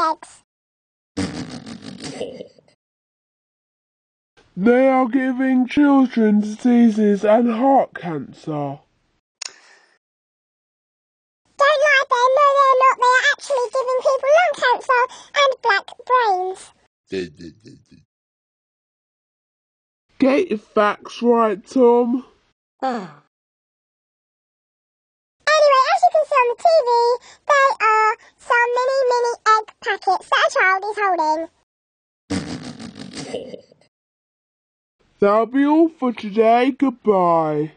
eggs. They are giving children diseases and heart cancer. Don't lie, Ben. No, they're not. They are actually giving people lung cancer and black brains. Get your facts right, Tom. Anyway, as you can see on the TV, they are some mini egg packets that a child is holding. That'll be all for today. Goodbye.